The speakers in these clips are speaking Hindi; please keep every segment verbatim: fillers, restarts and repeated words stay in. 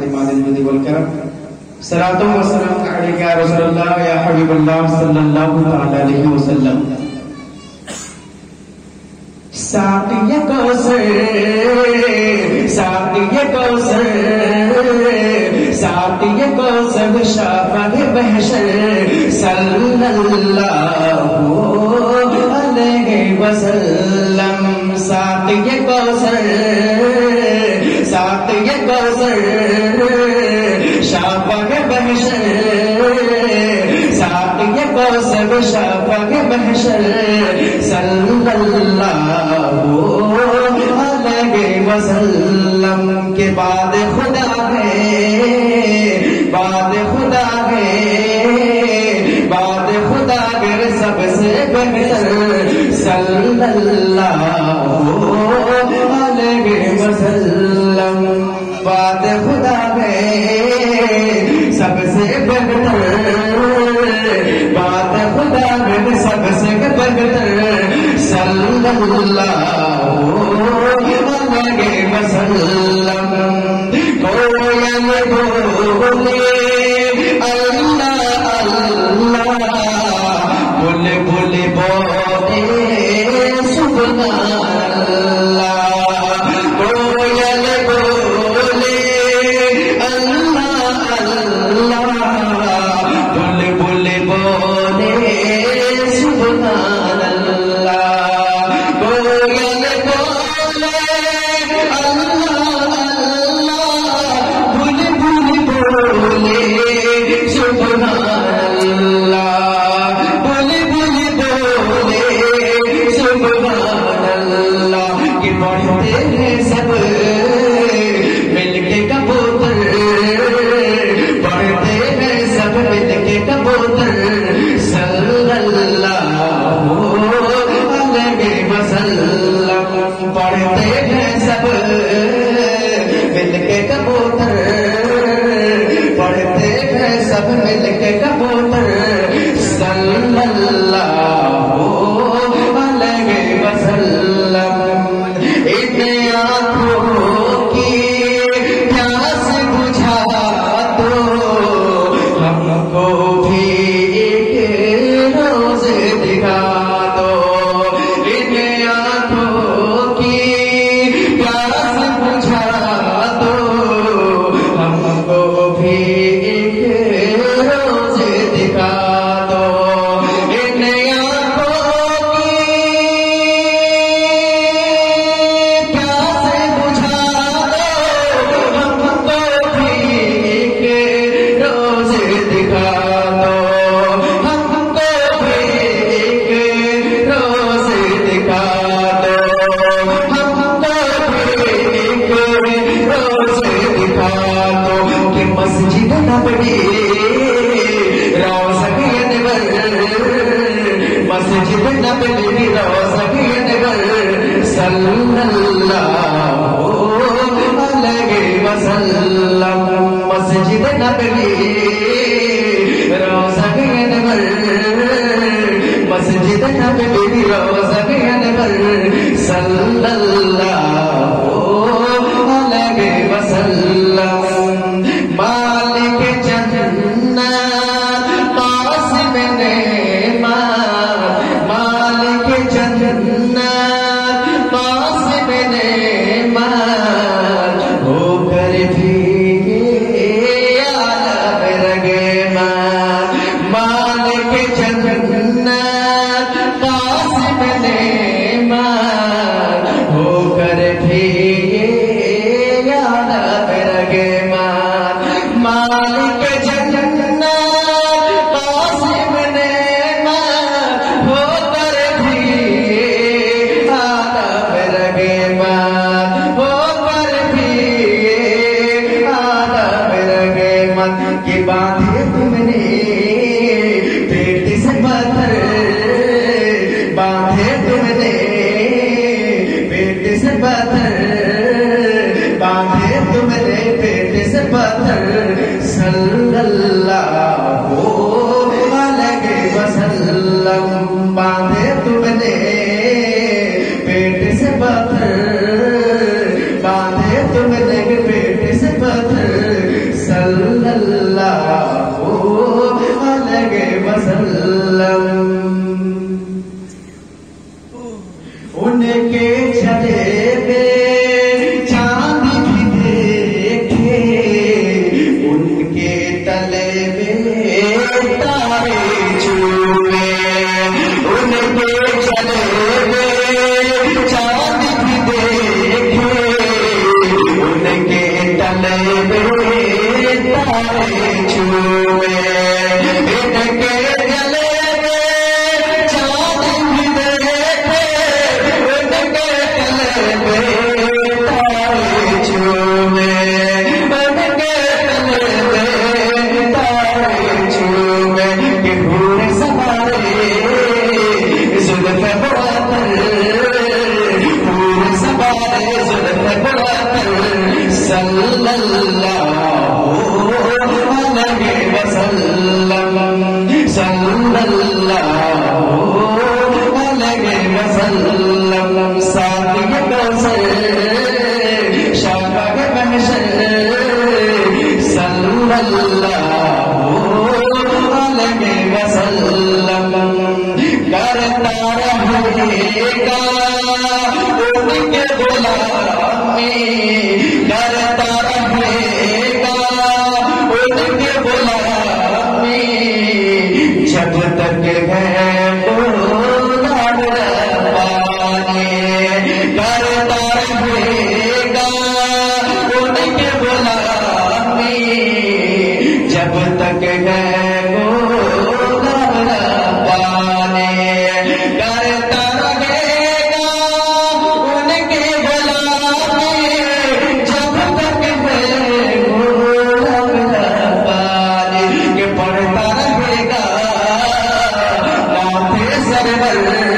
लिमादिल जुदी वल करम सलातो व सलाम अलैका या रसूलल्लाह या हबीबल्लाह सल्लल्लाहु तआला अलैहि वसल्लम। साक़िए कौसर साक़िए कौसर साक़िए कौसर शाफ़क़ महशर सल्लल्लाहु अलैहि वसल्लम। साक़िए कौसर साक़िए कौसर शाफ़क़ महशर साक़िए कौसर शाफ़क़ महशर सल्लल्लाहु अलैहि वसल्लम। के बाद खुदा है बाद खुदा है बाद खुदा फिर सबसे बेहतर सल्लल्लाहु अलैहि वसल्लम। बाद खुदा है सबसे बेहतर बाद खुदा फिर सबसे बेहतर सल्लल्लाहु अलैहि वसल्लम। कोयल बोले अल्लाह अल्लाह बोले बोले बोले सुभान अल्लाह। कोयल बोले अल्लाह अल्लाह बोले बोले बोले सुभान अल्लाह। कोयल बोले अल्लाह अल्लाह बोले बोले बोले सुभान अल्लाह बोले बोले बोले सुभान अल्लाह। कि पढ़ते हैं सब मिलके कबूतर पढ़ते हैं सब मिलके कबूतर सल्लल्लाहु अलैहि वसल्लम। पढ़ते हैं सब मिलके कबूतर पढ़ते हैं सब मिलके कबूतर सल्लल्लाहु अलैहि वसल्लम। इन आँखों की प्यास बुझा दो हमको भी एक रोज दिखा दो। इन आँखों की प्यास बुझा दो हमको भी एक रोज दिखा दो। इन आँखों की प्यास बुझा दो हमको भी एक रोज दिखा दो हमको भी एक रोज दिखा दो हमको भी एक रोज दिखा दो। कि मस्जिद नबवी रोज़ा अनवर मस्जिद नबवी रोज़ा अनवर सल्लल्लाहु अलैहि वसल्लम। मस्जिद नबवी रोज़ा अनवर मस्जिद नबवी रोज़ा अनवर सल्लल्लाहु अलैहि वसल्लम। मालिक जन्नत कासिम नेमत मालिक जन्नत कासिम नेमत होकर भी आलम रगेमत। मालिक जन्नत कासिम नेमत होकर सल्लल्लाहु अलैहि वसल्लम। उनके चले में चांद भी देखे, उनके तले में तारे चूमे, उनके चले में चांद भी देखे, उनके तले में तारे चूमे, इनके गले में चांद भी देखे, उनके तले में तारे चूमे, उनके तले में तारे चूमे, कि पूरे सवारे जुल्फ़ बुलंद, पूरे सवारे जुल्फ़ बुलंद, सल्लल्लाहु अलैहि वसल्लम, सल्लल्लाहु अलैहि वसल्लम। साथी कौसर शाबाग महशर, सल्लल्लाहु अलैहि वसल्लम। करता रहेगा उनके गुलामी, करता रहेगा उनके गुलामी, जब तक है गुलाम रब्बानी, करता रहेगा उनके गुलामी, जब तक है गुलाम रब्बानी, करता रहेगा उनके गुलामी, जब तक है गुलाम रब्बानी, के पढ़ता रहेगा नाथे सरवर,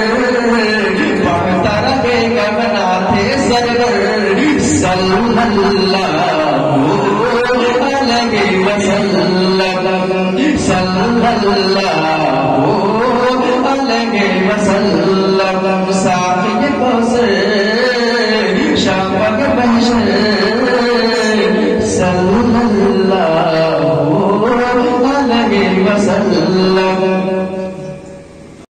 पढ़ता रहेगा नाथे सरवर, सल्लल्लाहु अलैहि वसल्लम, सल्लल्लाहु अलैहि वसल्लम। साथी कौसर शाबाग महशर,